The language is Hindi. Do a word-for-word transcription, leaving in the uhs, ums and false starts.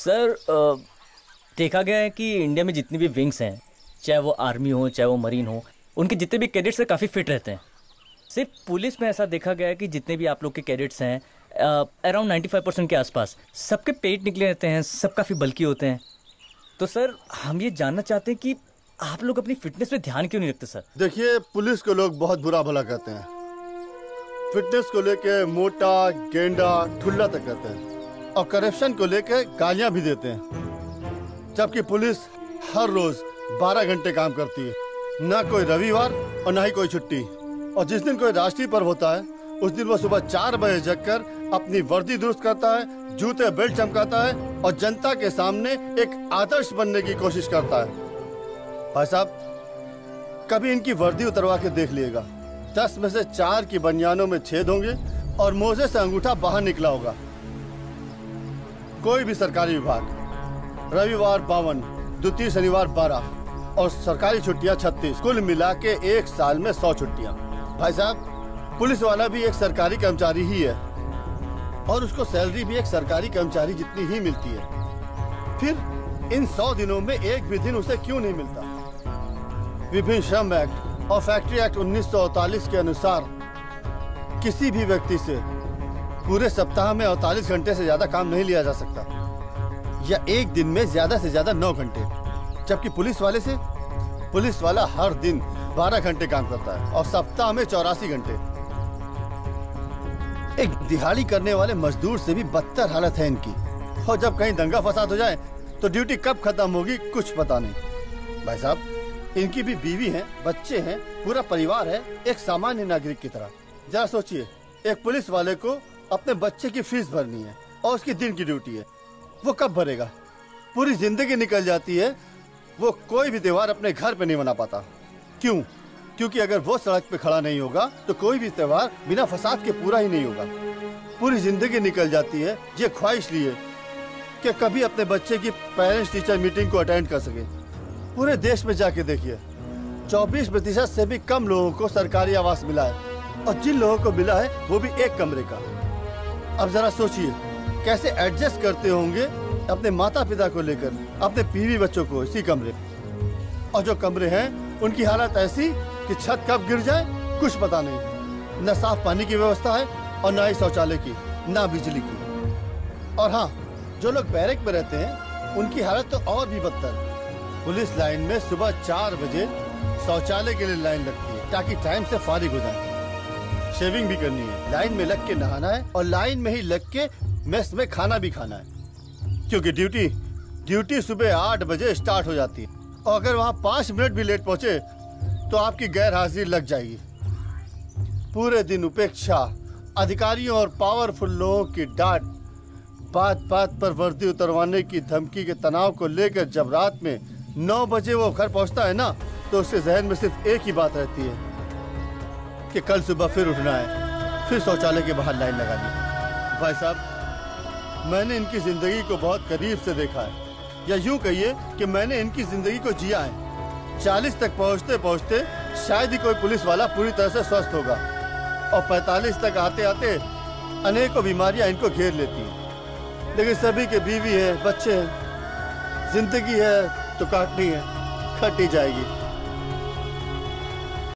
सर आ, देखा गया है कि इंडिया में जितनी भी विंग्स हैं, चाहे वो आर्मी हो चाहे वो मरीन हो, उनके जितने भी कैडेट्स हैं काफ़ी फिट रहते हैं। सिर्फ पुलिस में ऐसा देखा गया है कि जितने भी आप लोग के कैडेट्स हैं अराउंड नाइन्टी फाइव परसेंट के आसपास सबके पेट निकले रहते हैं, सब काफ़ी बल्कि होते हैं। तो सर हम ये जानना चाहते हैं कि आप लोग अपनी फिटनेस पे ध्यान क्यों नहीं रखते सर? देखिए, पुलिस को लोग बहुत बुरा भला कहते हैं, फिटनेस को लेके मोटा गेंडा ठुल्ला तक कहते हैं, और करप्शन को लेके गालियां भी देते हैं। जबकि पुलिस हर रोज बारह घंटे काम करती है, ना कोई रविवार और ना ही कोई छुट्टी। और जिस दिन कोई राष्ट्रीय पर्व होता है उस दिन वो सुबह चार बजे जगकर अपनी वर्दी दुरुस्त करता है, जूते बेल्ट चमकाता है और जनता के सामने एक आदर्श बनने की कोशिश करता है। भाई साहब, कभी इनकी वर्दी उतरवा के देख लिएगा, दस में से चार की बनियानों में छेद होंगे और मोजे से अंगूठा बाहर निकला होगा। कोई भी सरकारी विभाग रविवार बावन, द्वितीय शनिवार बारह और सरकारी छुट्टियां छत्तीस, कुल मिला के एक साल में सौ छुट्टियां। भाई साहब, पुलिस वाला भी एक सरकारी कर्मचारी ही है और उसको सैलरी भी एक सरकारी कर्मचारी जितनी ही मिलती है। फिर इन सौ दिनों में एक भी दिन उसे क्यों नहीं मिलता? विभिन्न श्रम एक्ट और फैक्ट्री एक्ट उन्नीस सौ अड़तालीस के अनुसार किसी भी व्यक्ति से पूरे सप्ताह में अड़तालीस घंटे से ज्यादा काम नहीं लिया जा सकता, या एक दिन में ज्यादा से ज्यादा नौ घंटे। जबकि पुलिस वाले से पुलिस वाला हर दिन बारह घंटे काम करता है और सप्ताह में चौरासी घंटे। एक दिहाड़ी करने वाले मजदूर से भी बदतर हालत है इनकी। और जब कहीं दंगा फसाद हो जाए तो ड्यूटी कब खत्म होगी कुछ पता नहीं। भाई साहब, इनकी भी बीवी है, बच्चे हैं, पूरा परिवार है, एक सामान्य नागरिक की तरह। जरा सोचिए, एक पुलिस वाले को अपने बच्चे की फीस भरनी है और उसकी दिन की ड्यूटी है, वो कब भरेगा? पूरी जिंदगी निकल जाती है, वो कोई भी त्योहार अपने घर पे नहीं मना पाता। क्यों? क्योंकि अगर वो सड़क पे खड़ा नहीं होगा तो कोई भी त्योहार बिना फसाद के पूरा ही नहीं होगा। पूरी जिंदगी निकल जाती है ये ख्वाहिश लिए कि कभी अपने बच्चे की पेरेंट्स टीचर मीटिंग को अटेंड कर सके। पूरे देश में जाके देखिए, चौबीस प्रतिशत से भी कम लोगों को सरकारी आवास मिला है और जिन लोगों को मिला है वो भी एक कमरे का। अब जरा सोचिए कैसे एडजस्ट करते होंगे अपने माता पिता को लेकर, अपने बीवी बच्चों को इसी कमरे। और जो कमरे हैं उनकी हालत ऐसी कि छत कब गिर जाए कुछ पता नहीं। न साफ पानी की व्यवस्था है और न ही शौचालय की, न बिजली की। और हाँ, जो लोग बैरक में रहते हैं उनकी हालत तो और भी बदतर। पुलिस लाइन में सुबह चार बजे शौचालय के लिए लाइन लगती है ताकि टाइम से फारिग हो जाए। शेविंग भी करनी है, लाइन में लग के नहाना है और लाइन में ही लग के मेस में खाना भी खाना है, क्योंकि ड्यूटी ड्यूटी सुबह आठ बजे स्टार्ट हो जाती है और अगर वहाँ पाँच मिनट भी लेट पहुँचे तो आपकी गैर हाजिरी लग जाएगी। पूरे दिन उपेक्षा, अधिकारियों और पावरफुल लोगों की डांट, बात बात पर वर्दी उतरवाने की धमकी के तनाव को लेकर जब रात में नौ बजे वो घर पहुंचता है ना, तो उसके जहन में सिर्फ एक ही बात रहती है कि कल सुबह फिर उठना है, फिर शौचालय के बाहर लाइन लगानी। भाई साहब, मैंने इनकी जिंदगी को बहुत करीब से देखा है, या यूं कहिए कि मैंने इनकी जिंदगी को जिया है। चालीस तक पहुंचते पहुंचते शायद ही कोई पुलिस वाला पूरी तरह से स्वस्थ होगा और पैंतालीस तक आते आते अनेकों बीमारियां इनको घेर लेती हैं। लेकिन सभी के बीवी है, बच्चे हैं, जिंदगी है तो काटनी है, कटी जाएगी।